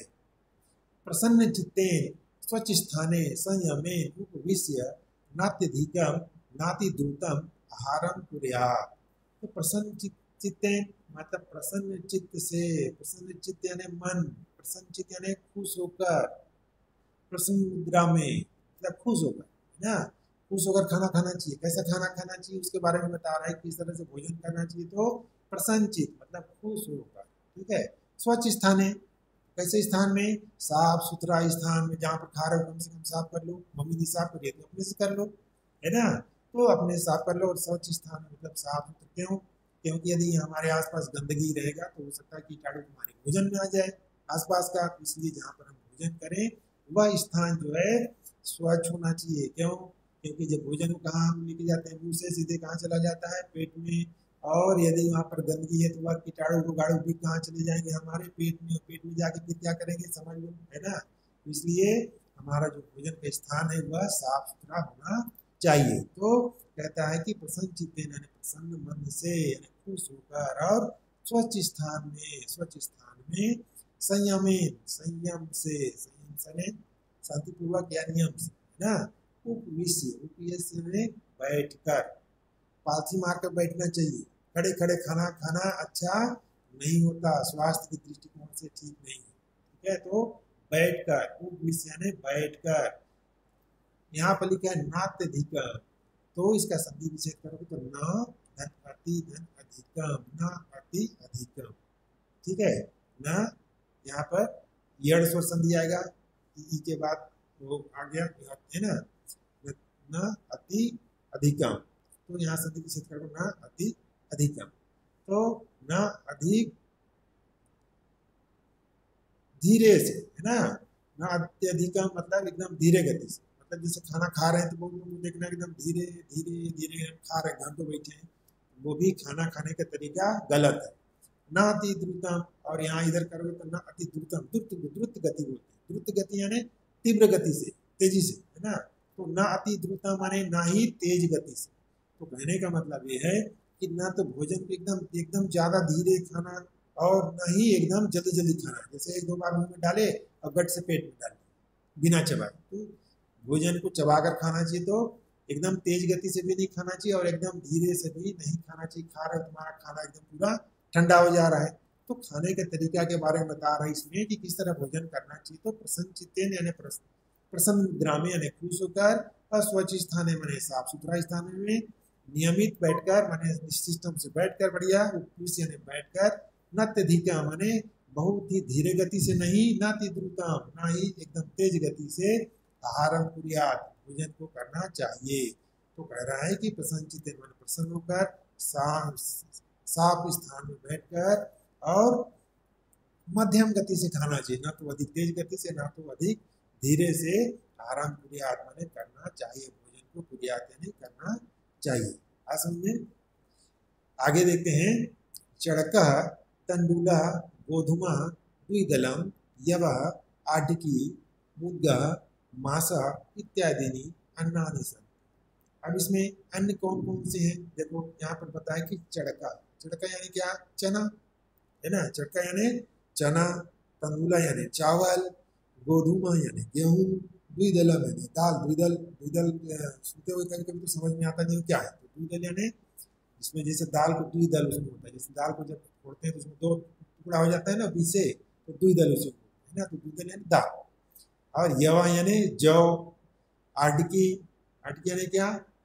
प्रसन्न चित्तेन स्वच्छ स्थाने संयमेन उपविश्य नात्यधिकम नाति द्रुतम आहारम कुर्यात्। तो प्रसन्न चित्ते मतलब प्रसन्न चित्त से, प्रसन्न चित्त यानी मन, प्रसन्न चित्त यानी खुश होकर, प्रसन्न मुद्रा में मतलब खुश होकर ना, खुश होकर खाना खाना चाहिए। कैसा खाना खाना चाहिए उसके बारे में बता रहा है, किस तरह से भोजन करना चाहिए। तो प्रसन्न चित्त मतलब खुश होकर, ठीक है। स्वच्छ स्थान है, कैसे स्थान में, साफ सुथरा स्थान में, जहाँ पर खा रहे हो कम से कम साफ कर लो, मम्मी ने साफ करिए तो अपने से कर लो, है ना, तो अपने साफ कर लो। और स्वच्छ स्थान मतलब साफ सुथरा क्यों, क्योंकि यदि हमारे आसपास गंदगी रहेगा तो हो सकता है कीटाणु हमारे भोजन में आ जाए आसपास का, इसलिए जहाँ पर हम भोजन करें वह स्थान जो है स्वच्छ होना चाहिए। क्यों, क्योंकि जब भोजन को कहाँ हम लेके जाते हैं, मुंह से सीधे कहाँ चला जाता है, पेट में, और यदि वहाँ पर गंदगी है तो वह कीटाणु रोगाणु भी कहाँ चले जाएंगे, हमारे पेट में, पेट में जाके फिर क्या करेंगे समझ लो, है ना। इसलिए हमारा जो भोजन का स्थान है वह साफ सुथरा होना चाहिए। तो कहता है कि प्रसन्न चित्ते यानी प्रसन्न मन से, यानी खुश होकर, और स्वच्छ स्थान में, स्वच्छ स्थान में, संयमेन संयम से, संयम से शांतिपूर्वक या नियम से, है ना, उपविश्य, उपविश्य में बैठकर, पालथी मारकर बैठना चाहिए। खड़े खड़े खाना खाना अच्छा नहीं होता, स्वास्थ्य के दृष्टिकोण से ठीक नहीं है, ठीक है। तो बैठकर, उपविश्य यानी बैठकर। यहाँ पर लिखा है नात्यधिकम, तो इसका संधि विच्छेद करोगे तो न धन अति धन अधिकम, न अति अधिकम, ठीक है ना। यहाँ पर यड़ स्वर संधि आएगा, ई के बाद वो आ गया है ना, न अति अधिकम, तो यहाँ संधि विच्छेद करोगे न अति अधिकम, तो न अधिक धीरे से, है ना, न अत्यधिकम मतलब एकदम धीरे गति से, मतलब जैसे खाना खा रहे हैं तो वो देखना एकदम धीरे धीरे धीरे खा रहे हैं, घंटों बैठे हैं, वो भी खाना खाने का तरीका गलत है। न अति द्रुतम, और यहाँ इधर करोगे तो न अति द्रुतम, द्रुत द्रुत गति बोलते हैं, द्रुत गति यानी तीव्र गति से, तेजी से, है ना। तो न अति द्रुतम माने ना ही तेज गति से। तो कहने का मतलब ये है कि ना तो भोजन को एकदम एकदम ज्यादा धीरे खाना, और न ही एकदम जल्दी जल्दी खाना, जैसे एक दो बार मुंह में डाले और गट से पेट में डाले बिना चबाए। तो भोजन को चबाकर खाना चाहिए, तो एकदम तेज गति से भी नहीं खाना चाहिए और एकदम धीरे से भी नहीं खाना चाहिए। खा रहे तुम्हारा खाना एकदम पूरा ठंडा हो जा रहा है। तो खाने के तरीका के बारे में बता रहा है इसमें कि किस तरह भोजन करना चाहिए। तो प्रसन्न चित्तेन यानी प्रसन्न मुद्रा में यानी खुश होकर, और स्वच्छ स्थान माने साफ सुथरा स्थान में, नियमित बैठकर माने सिस्टम से बैठकर, बढ़िया, उपविश्य यानी बैठकर, नात्यधिकम माने बहुत ही धीरे गति से नहीं, नाति द्रुतम ना ही एकदम तेज गति से, आहारम कुर्यात् भोजन को करना चाहिए। तो कह रहा है कि प्रसन्न चित्तेन माने प्रसन्न होकर, साफ साफ स्थान में बैठकर, और मध्यम गति से खाना चाहिए, ना तो अधिक तेज गति से ना तो अधिक धीरे से। आराम कुर्यात् माने करना चाहिए, भोजन को कुर्यात् यानी करना चाहिए। आ समझे, आगे देखते हैं। चड़कः तंडुलः गोधूमः द्विदलम यवः आढ्यकी मुद्गः मासः इत्यादि अन्नानि सन्ति। अब इसमें अन्य कौन कौन से हैं, देखो यहाँ पर बताया कि चड़का, चड़का यानी क्या, चना, है ना, चड़का यानी चना, तंदुला यानी चावल, गोधूमा यानी गेहूं, द्विदलम यानी दाल, द्विदल द्विदल सुनते हुए कभी कभी तो समझ में आता नहीं क्या है। तो द्विदल यानी इसमें जैसे दाल को द्विदल उसमें होता है, जैसे दाल को जब फोड़ते हैं तो उसमें दो टुकड़ा हो जाता है ना बीच से, तो द्विदल उसमें है ना, तो द्विदल यानी दाल। और यवा यानी जौ, आडकी, आडकी यानी क्या,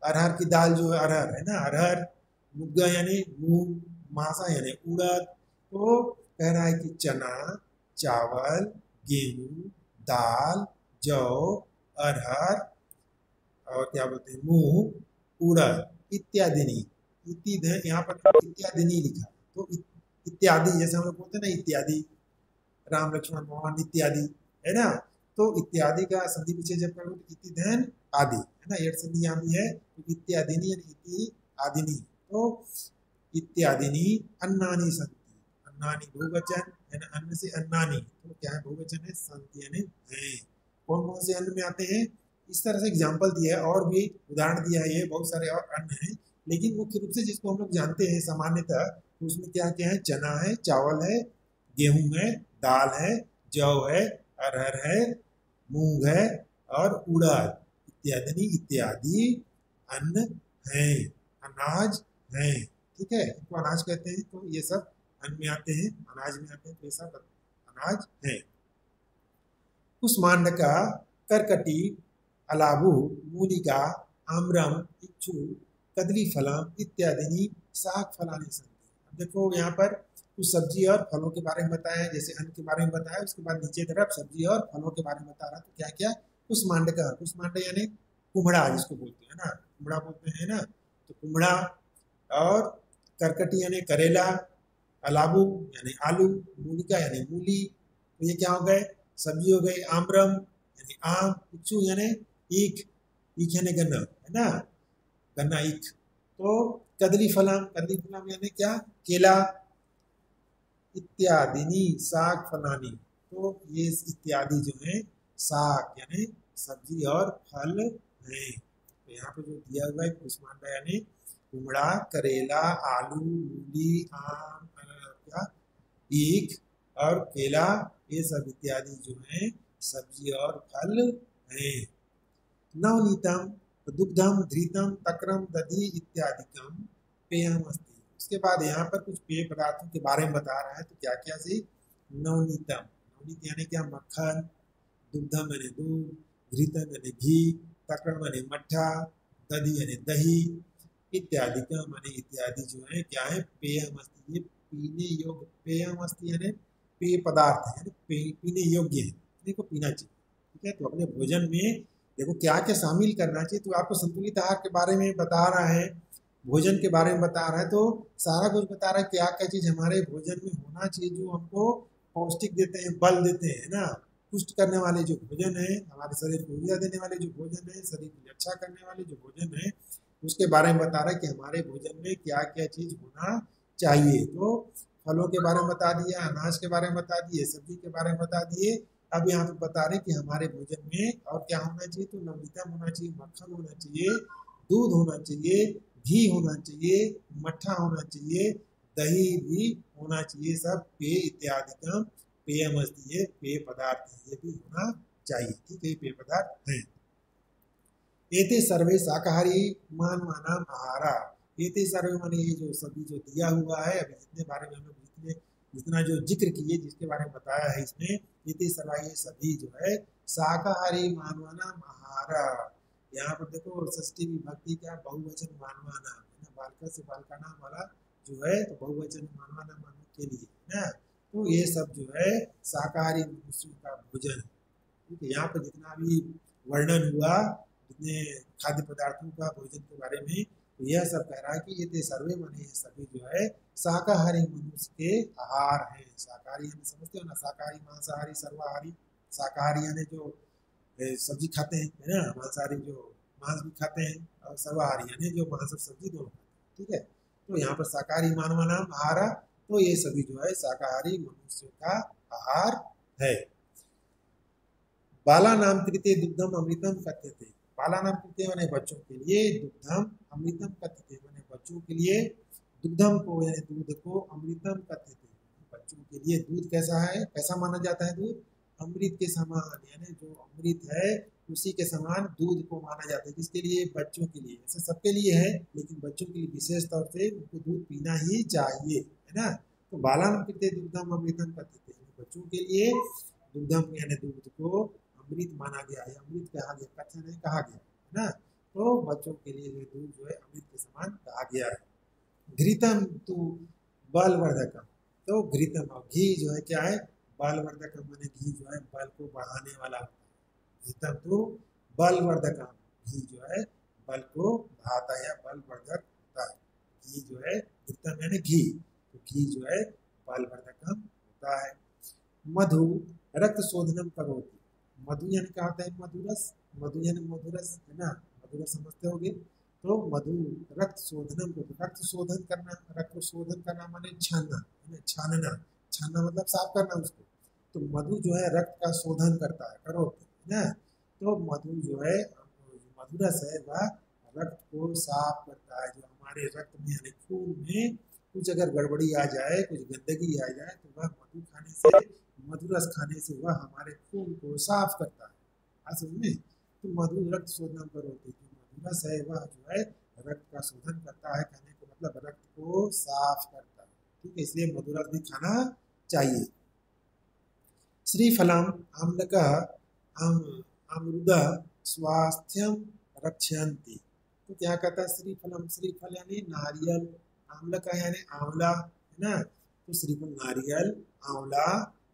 अरहर की दाल जो है अरहर है ना, अरहर, मुग्गा यानी मूंग, मासा यानी उड़द। तो कह रहा है कि चना, चावल, गेहूं, दाल, जौ, अरहर और क्या बोलते हैं मूंग, उड़द इत्यादि नहीं, इति यहाँ पर इत्यादि नहीं लिखा। तो इत्यादि जैसे हम लोग बोलते हैं ना इत्यादि, राम लक्ष्मण मोहन इत्यादि, है ना। तो इत्यादि का संधि पीछे जब करोगे तो इति धन आदि, है ना, एड संधि यहाँ भी है, तो इत्यादि नहीं यानी इति आदिनी। तो इत्यादिनी अन्नानी संति, अन्नानी बहुवचन है ना, अन्न से अन्नानी, तो क्या है बहुवचन है, संति यानी है। कौन कौन से अन्न में आते हैं, इस तरह से एग्जाम्पल दिया है, और भी उदाहरण दिया है, ये बहुत सारे और अन्न हैं, लेकिन मुख्य रूप से जिसको हम लोग जानते हैं सामान्यतः, तो उसमें क्या क्या है, चना है, चावल है, गेहूं है, दाल है, जौ है, अरहर है, मूंग है और उड़द इत्यादि इत्यादि अन्न है, अनाज है। ठीक है, इनको अनाज कहते हैं। तो ये सब अन्न में आते हैं, अनाज में आते हैं, तो ये सब अनाज है। कुष्मांडका, करकटी, अलाबू, मूलिका, आम्रम, इच्छु, कदली फलम इत्यादि शाक फलानी संति। देखो यहाँ पर कुछ सब्जी और फलों के बारे में बताया, जैसे अन्न के बारे में बताया, उसके बाद नीचे तरफ सब्जी और फलों के बारे में बता रहा। तो क्या क्या, कुष्मांडका, कुष्मांड यानी कुम्हड़ा जिसको बोलते हैं ना, कुम्हड़ा बोलते हैं ना, तो कुम्हड़ा, और करकटी यानी करेला, अलाबू यानी आलू, मूलिका यानी मूली, तो ये क्या हो गए, सब्जी हो गई। आम्रम यानी आम, इच्छु यानी ईख, ईख यानी गन्ना, है ना, गन्ना ईख। तो कदली फलम, कदली फलम यानी क्या, केला, इत्यादि साग फलानी। तो ये इत्यादि जो है साग यानी सब्जी और फल है। तो यहाँ पे जो दिया हुआ है कुष्मांडा यानी कुमड़ा, करेला, आलू, मूली, आम, क्या, ईख और केला, ये सब इत्यादि जो है सब्जी और फल है। नवनीतम, दुग्धम, धृतम, तक्रम, दधि इत्यादिकम पेयम अस्ति। उसके बाद यहाँ पर कुछ पेय पदार्थों के बारे में बता रहा है। तो क्या क्या सी, नवनीतम, नवनीत यानी क्या, मक्खन, दुग्धम यानी दूध, घृतम यानी घी, तक्रम यानी मट्ठा, दधि यानी दही, इत्यादि का माने इत्यादि जो है क्या है, पेयम अस्ति, ये पीने योग्य, पेयम अस्ति यानी पेय पदार्थ है, पीने योग्य है, इनको पीना चाहिए। ठीक है, तो अपने भोजन में देखो क्या क्या शामिल करना चाहिए। तो आपको संतुलित आहार के बारे में बता रहा है, भोजन के बारे में बता रहा है, तो सारा कुछ बता रहा है क्या क्या चीज़ हमारे भोजन में होना चाहिए जो हमको पौष्टिक देते हैं, बल देते हैं ना, पुष्ट करने वाले जो भोजन है, हमारे शरीर को ऊर्जा देने वाले जो भोजन है, शरीर की रक्षा करने वाले जो भोजन है, उसके बारे में बता रहा है कि हमारे भोजन में क्या क्या चीज़ होना चाहिए। तो फलों के बारे में बता दिया, अनाज के बारे में बता दिए, सब्जी के बारे में बता दिए। अब यहाँ पे बता रहे कि हमारे भोजन में और क्या होना चाहिए, तो नवनीतम होना चाहिए, मक्खन होना चाहिए, दूध होना चाहिए, घी होना चाहिए, मट्ठा होना चाहिए, दही भी होना चाहिए, सब पेय इत्यादि का पेयम अस्ति, ये पेय पदार्थ है, ये भी होना चाहिए। ठीक है, पेय पदार्थ है। एते सर्वे शाकाहारी मानवानाम आहारा, एते सर्वे माने ये जो सभी जो दिया हुआ है, अभी जितने बारे में हम लोग जितने जितना जो जिक्र किए, जिसके बारे में बताया है इसमें, इति सर्वा ये सभी जो है शाकाहारी मानवानाम आहारा। यहाँ पर देखो षष्ठी विभक्ति क्या, बहुवचन मानवानाम है ना, बालका से बालका नाम वाला जो है, तो बहुवचन मानवानाम मानव के लिए ना। तो ये सब जो है शाकाहारी मनुष्यों का भोजन है। ठीक है, यहाँ पर जितना भी वर्णन हुआ जितने खाद्य पदार्थों का भोजन के बारे में, तो यह सब कह रहा है कि ये सर्वे माने ये सभी जो है शाकाहारी मनुष्य के आहार हैं। शाकाहारी यानी समझते हो ना, शाकाहारी, मांसाहारी, सर्वाहारी। शाकाहारी यानी जो सब्जी खाते हैं, है ना, मांसाहारी जो मांस भी खाते हैं, और सर्वाहारी यानी जो मांस और सब्जी दोनों खाते हैं। ठीक है, तो यहाँ पर शाकाहारी मानवानाम आहारा, तो ये सभी जो है शाकाहारी मनुष्यों का आहार है। बाला नाम कृते दुग्धम अमृतम कथ्यते, बाला नाम कृते माने बच्चों के लिए, दुग्धम अमृतम कथ्यते माने बच्चों के लिए, दुग्धम को यानी दूध को, अमृतम कथ्यते बच्चों के लिए दूध कैसा है, कैसा माना जाता है, दूध अमृत के समान, यानी जो अमृत है उसी के समान दूध को माना जाता है। किसके लिए, बच्चों के लिए। ऐसे सबके लिए है, लेकिन बच्चों के लिए विशेष तौर से उनको दूध पीना ही चाहिए, है ना। तो बाला नाम कृते दुग्धम अमृतम कथ्यते, बच्चों के लिए दुग्धम यानी दूध को अमृत माना गया है, अमृत कहा गया, कथन है, कहा गया, है ना। तो बच्चों के लिए ये दूध जो है अमृत के समान कहा गया है। घृतम तो बलवर्धकम, तो घृतम और घी जो है क्या है, बलवर्धकम माने घी जो है बल को बढ़ाने वाला होता है। घृतम तो बलवर्धकम, घी जो है बल को बढ़ाता है या बलवर्धक होता है। घी जो है घृतम यानी घी, तो घी जो है बलवर्धकम होता है। मधु रक्त शोधनम करोति, मधु यानी क्या होता है, मधुरस, मधु यानी मधुरस है ना, मधुरस समझते होगे। तो मधु रक्त शोधनम को, रक्त शोधन करना, रक्त शोधन करना माने छानना है ना, छानना, छानना मतलब साफ करना उसको। तो मधु जो है रक्त का शोधन करता है, करो है ना। तो मधु जो है मधुरस है वह रक्त को साफ करता है। जो हमारे रक्त में यानी खून में कुछ अगर गड़बड़ी आ जाए, कुछ गंदगी आ जाए, तो वह मधु खाने से, मधुरस खाने से वह हमारे खून को साफ करता है। असल में तो मधु रक्त शोधन पर होती है, मधुरस है वह जो है रक्त का शोधन करता है, कहने का मतलब रक्त को साफ करता है। ठीक है, इसलिए मधुरस भी खाना चाहिए। श्रीफलम आम्लक अमृद स्वास्थ्यम रक्षयन्ति, तो क्या कहता है श्रीफलम, श्रीफल यानी नारियल, आम्लक यानी आंवला है ना, तो श्रीफल नारियल, आंवला,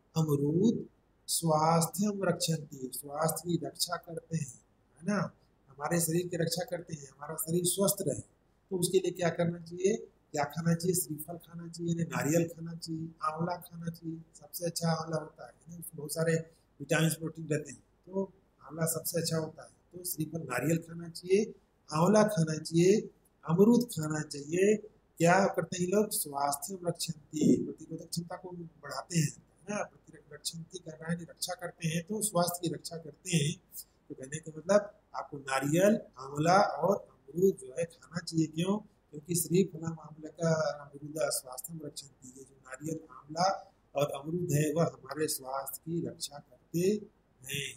अमरूद स्वास्थ्यम रक्षन्ति, स्वास्थ्य की रक्षा करते हैं है ना, हमारे शरीर की रक्षा करते हैं, हमारा शरीर स्वस्थ रहे। तो उसके लिए क्या करना चाहिए, क्या खाना चाहिए, श्रीफल खाना चाहिए, नारियल खाना चाहिए, आंवला खाना चाहिए, सबसे अच्छा आंवला होता है ना, उसमें बहुत सारे विटामिन प्रोटीन रहते हैं, तो आंवला सबसे अच्छा होता है। तो श्रीफल नारियल खाना चाहिए, आंवला खाना चाहिए, अमरूद खाना चाहिए। क्या करते हैं लोग, स्वास्थ्य रक्षन्ति, प्रतिरोधक क्षमता को बढ़ाते हैं ना, रक्षन्ति करना है, रक्षा करते हैं, तो स्वास्थ्य की रक्षा करते हैं। तो कहने का मतलब आपको नारियल, आंवला और अमरूद जो है खाना चाहिए। क्यों, क्योंकि श्रीफलम आम्लक अमरूद स्वास्थ्य रक्षन्ति, ये जो नारियल, आंवला और अमरूद है वह हमारे स्वास्थ्य की रक्षा करते हैं।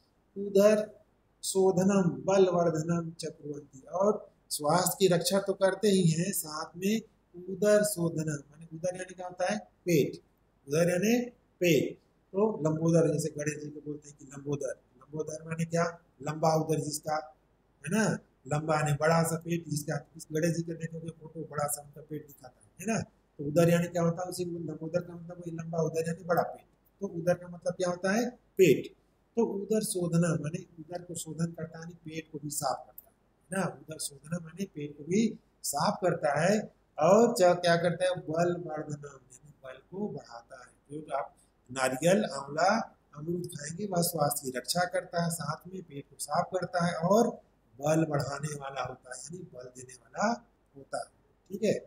उधर शोधनम बलवर्धनम चक्रवर्ती, और स्वास्थ्य की रक्षा तो करते ही हैं, साथ में उदर शोधनम, माने उदर यानी क्या होता है, पेट, उदर यानी पेट। तो लंबोदर, जैसे गणेश जी को बोलते हैं कि लंबोदर, लंबोदर माने क्या, लंबा उदर जिसका है ना, लंबा यानी बड़ा सा पेट जिसका, इस गणेश जी का देखोगे फोटो बड़ा सा उनका पेट दिखाता है है ना। तो उदर यानी क्या होता है, उसी लंबोदर का मतलब वही लंबा उदर यानी बड़ा पेट। तो उदर का मतलब क्या होता है, पेट। तो उदर शोधना माने उदर को शोधन करता है, पेट को भी साफ करता है ना, उदर शोधना माने पेट को भी साफ करता है। और क्या करता है, बल वर्धनम यानी बल को बढ़ाता है। जो आप नारियल, आंवला, अमरूद खाएंगे वह स्वास्थ्य की रक्षा करता है, साथ में पेट को साफ करता है और बल बढ़ाने वाला होता है, यानी बल देने वाला होता है। ठीक है,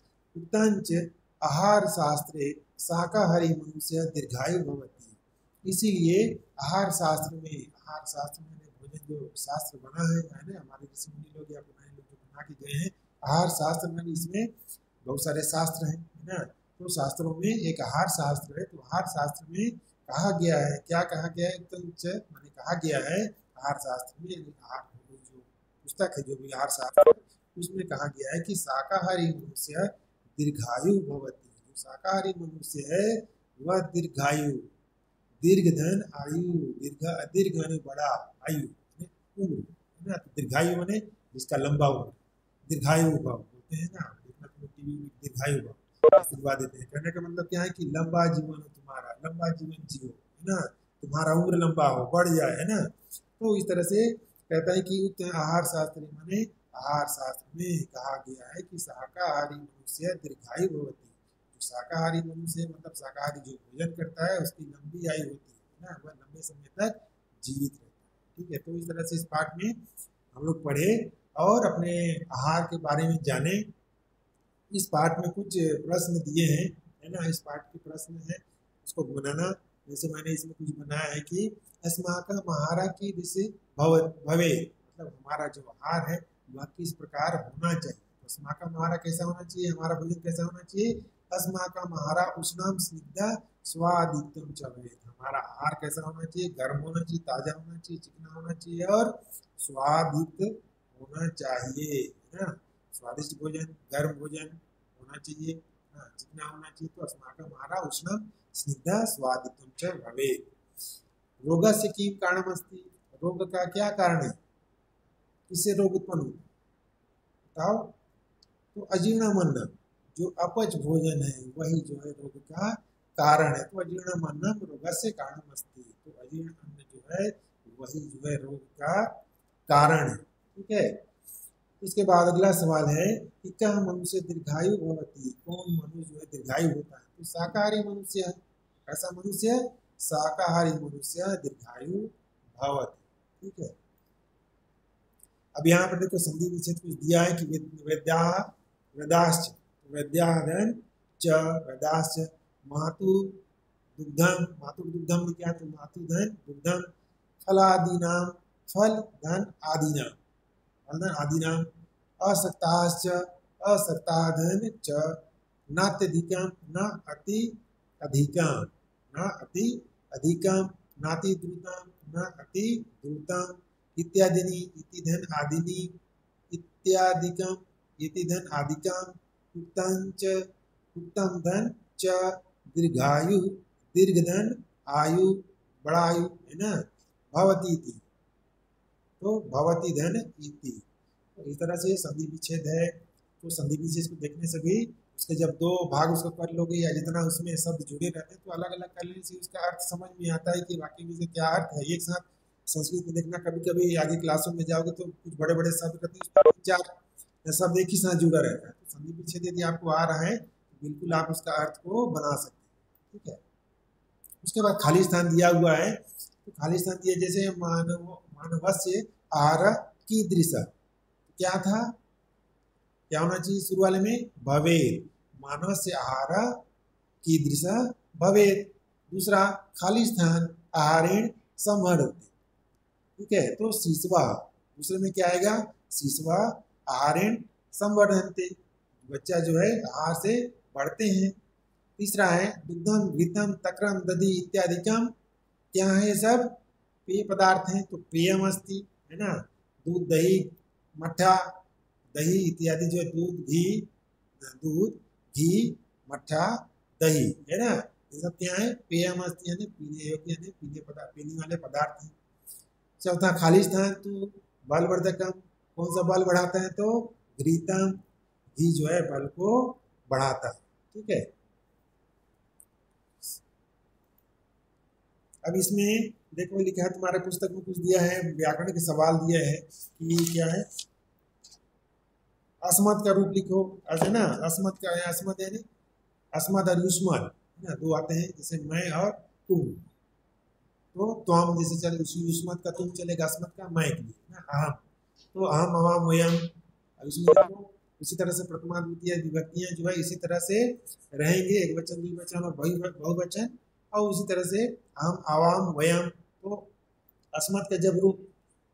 उक्तंच आहार शास्त्रे शाकाहारी मनुष्य दीर्घायु भवति, इसीलिए आहार शास्त्र में, आहार शास्त्र में भोजन जो शास्त्र बना है है ना, हमारे ऋषि मुनि लोग या पुराने लोग जो बना के गए हैं, आहार शास्त्र में इसमें बहुत सारे शास्त्र हैं है ना। तो शास्त्रों में एक आहार शास्त्र है, तो आहार शास्त्र में कहा गया है, क्या कहा गया है, तो मैंने कहा गया है आहार शास्त्र में, आहार जो पुस्तक है जो भी आहार शास्त्र, उसमें कहा गया है कि शाकाहारी मनुष्य दीर्घायु भवति, जो शाकाहारी मनुष्य है वह दीर्घायु, दीर्घ धन आयु, दीर्घ दीर्घ माने बड़ा, आयु उम्र है ना, तो दीर्घायु माने जिसका लंबा उम्र, दीर्घायु भव बोलते हैं ना, देखना तुम टीवी में दीर्घायु भव आशीर्वाद देते हैं। कहने का मतलब क्या है कि लंबा जीवन हो तुम्हारा, लंबा जीवन जियो है ना, तुम्हारा उम्र लंबा हो, बढ़ जाए है ना। तो इस तरह से कहता है कि उक्त आहार शास्त्र माने आहार शास्त्र में कहा गया है कि शाकाहारी मनुष्य दीर्घायु भवति, जो शाकाहारी मनुष्य मतलब शाकाहारी जो भोजन करता है उसकी लंबी आयु होती है ना, वह लंबे समय तक जीवित रहता है। ठीक है, तो इस तरह से इस पाठ में हम लोग पढ़े और अपने आहार के बारे में जाने। इस पाठ में कुछ प्रश्न दिए हैं है ना, इस पाठ के प्रश्न है उसको बनाना। जैसे मैंने इसमें कुछ बनाया है कि अस्माकं आहार की दिशा भव भवे, मतलब हमारा जो आहार है वह किस प्रकार होना चाहिए। तो अस्माकं आहार कैसा होना चाहिए, हमारा भोजन कैसा होना चाहिए, अस्माकं आहार उष्णम स्निग्धा स्वादिष्टम च भवेत्, हमारा आहार कैसा होना चाहिए, गर्म होना चाहिए, ताजा होना चाहिए, चिकना होना चाहिए और स्वादिष्ट होना चाहिए है ना। स्वादिष्ट भोजन, गर्म भोजन होना चाहिए, चिकना होना चाहिए। तो अस्माकं आहार उष्णम स्निग्धा स्वादिष्टम च भवेत्। रोगस्य किं कारणमस्ति, रोग का क्या कारण है, इससे रोग उत्पन्न होता है, बताओ। तो अजीर्णमन्नम, जो अपच भोजन है वही जो है रोग का कारण है। तो अजीर्णमन्नम रोगस्य कारणम अस्ति, तो अजीर्ण अन्न जो है वही जो है रोग का कारण है, ठीक है। इसके बाद अगला सवाल है कि क्या मनुष्य दीर्घायु भवति, कौन मनुष्य जो है दीर्घायु होता है। तो शाकाहारी मनुष्य है, ऐसा मनुष्य शाकाहारी मनुष्य दीर्घायु भवति, ठीक है। अब यहाँ पर देखो संधि विच्छेद कुछ दिया है कि वेद्या वेदाश्च, वेद्यादन च वेदाश्च मातु दुग्धम, मातु दुग्धम में क्या, तो मातु धन दुग्धम फलादीनाम, फल धन आदीनाम, फल धन आदीनाम असक्ताश्च असक्ताधन च नात्यधिकम न अति अधिकम, न अति अधिकम नाति द्रुतम न अति द्रुतम इत्यादिनी इति धन आदिनी इत्यादिकम इति धन आदिकम उक्तं च उत्तम धन च दीर्घायु दीर्घधन आयु बड़ा आयु है ना, भवती थी, तो भवती धन इति। तो इस तरह से संधि विच्छेद है। तो संधि विच्छेद को देखने से भी उसके जब दो भाग उसको कर लोगे या जितना उसमें शब्द जुड़े रहते हैं तो अलग अलग कर लेने से उसका अर्थ समझ में आता है कि वाकई में क्या अर्थ है। एक साथ संस्कृत में देखना, कभी कभी आगे क्लासों में जाओगे तो कुछ बड़े बड़े शब्द रहते हैं, चार शब्द एक ही साथ जुड़ा रहता है। तो संधि विच्छेद यदि आपको आ रहा है तो बिल्कुल आप उसका अर्थ को बना सकते हैं, ठीक है। उसके बाद खाली स्थान दिया हुआ है, तो खाली स्थान दिया जैसे मानव मानवस्य आहार की दृश्य, क्या था, क्या होना चाहिए शुरू वाले में, भवेद, मानवस्य आहार की दृश्य भवेद। दूसरा खाली स्थान आहारेण संवर्धते, ठीक है। तो शिशवा, दूसरे में क्या आएगा, शिशवा आहारेण संवर्धनते, बच्चा जो है आहार से बढ़ते हैं। तीसरा है दुग्धम घृतम तक्रम दधि इत्यादिकम, क्या है सब पेय पदार्थ हैं, तो पेयम अस्ति है ना, दूध दही मट्ठा, दही इत्यादि जो है दूध घी, दूध घी मट्ठा दही है ना, ये सब क्या है पेयम अस्ति, यानी पीने योग्य यानी पीने पदार्थ, पीने वाले पदार्थ हैं। चौथा खाली स्थान, तो बलवर्धकम, कौन सा बल बढ़ाता है, तो घृतम, घी जो है बल को बढ़ाता है, ठीक है। अब इसमें देखो लिखा है तुम्हारे पुस्तक में कुछ दिया है, व्याकरण के सवाल दिया है कि क्या है, अस्मत् का रूप लिखो, ऐसे ना, अस्मत् का है, अस्मत् यानी अस्मत् और युष्मत् है ना, दो आते हैं जैसे मैं और तुम, तो त्वम जैसे चल युष्मत् का तुम चलेगा, अस्मत् का मैं के लिए ना, अहम, तो अहम अवाम वयम। इसमें देखो उसी तरह से प्रथमा द्वितीय विभक्तियां जो है इसी तरह से रहेंगे, एक वचन द्विवचन और बहुवचन, और उसी तरह से हम आवाम वयम। तो अस्मत् का जब रूप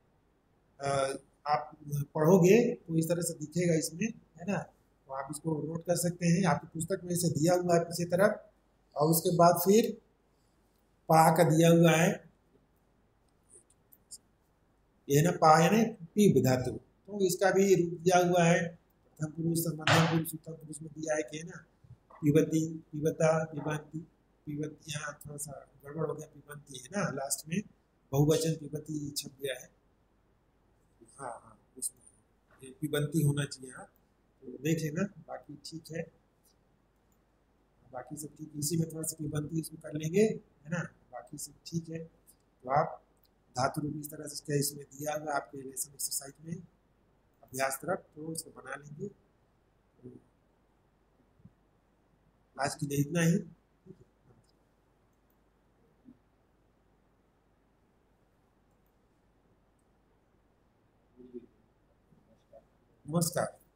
आप पढ़ोगे तो इस तरह से दिखेगा इसमें है ना, तो आप इसको नोट कर सकते हैं, आपकी पुस्तक में इसे दिया हुआ है पीछे तरफ। और उसके बाद फिर पा का दिया हुआ है, ये ना पा यानी पीप धातु, तो इसका भी रूप दिया हुआ है, प्रथम पुरुष मध्यम पुरुष उत्तम पुरुष में दिया है कि है ना, पिबती पिबता पिबंती, पिबती यहाँ थोड़ा सा गड़बड़ हो गया, पिबंती है ना लास्ट में, बहुवचन पिबती छप गया है, हाँ हाँ उसमें पिबंती होना चाहिए, हाँ तो देख लेना, बाकी ठीक है, बाकी सब ठीक, इसी में थोड़ा सा पिबंती इसमें कर लेंगे है ना, बाकी सब ठीक है। तो आप धातु रूप इस तरह से इसमें दिया हुआ आपके लेसन एक्सरसाइज में अभ्यास तरफ, तो उसको बना लेंगे। तो आज के लिए इतना ही। नमस्कार।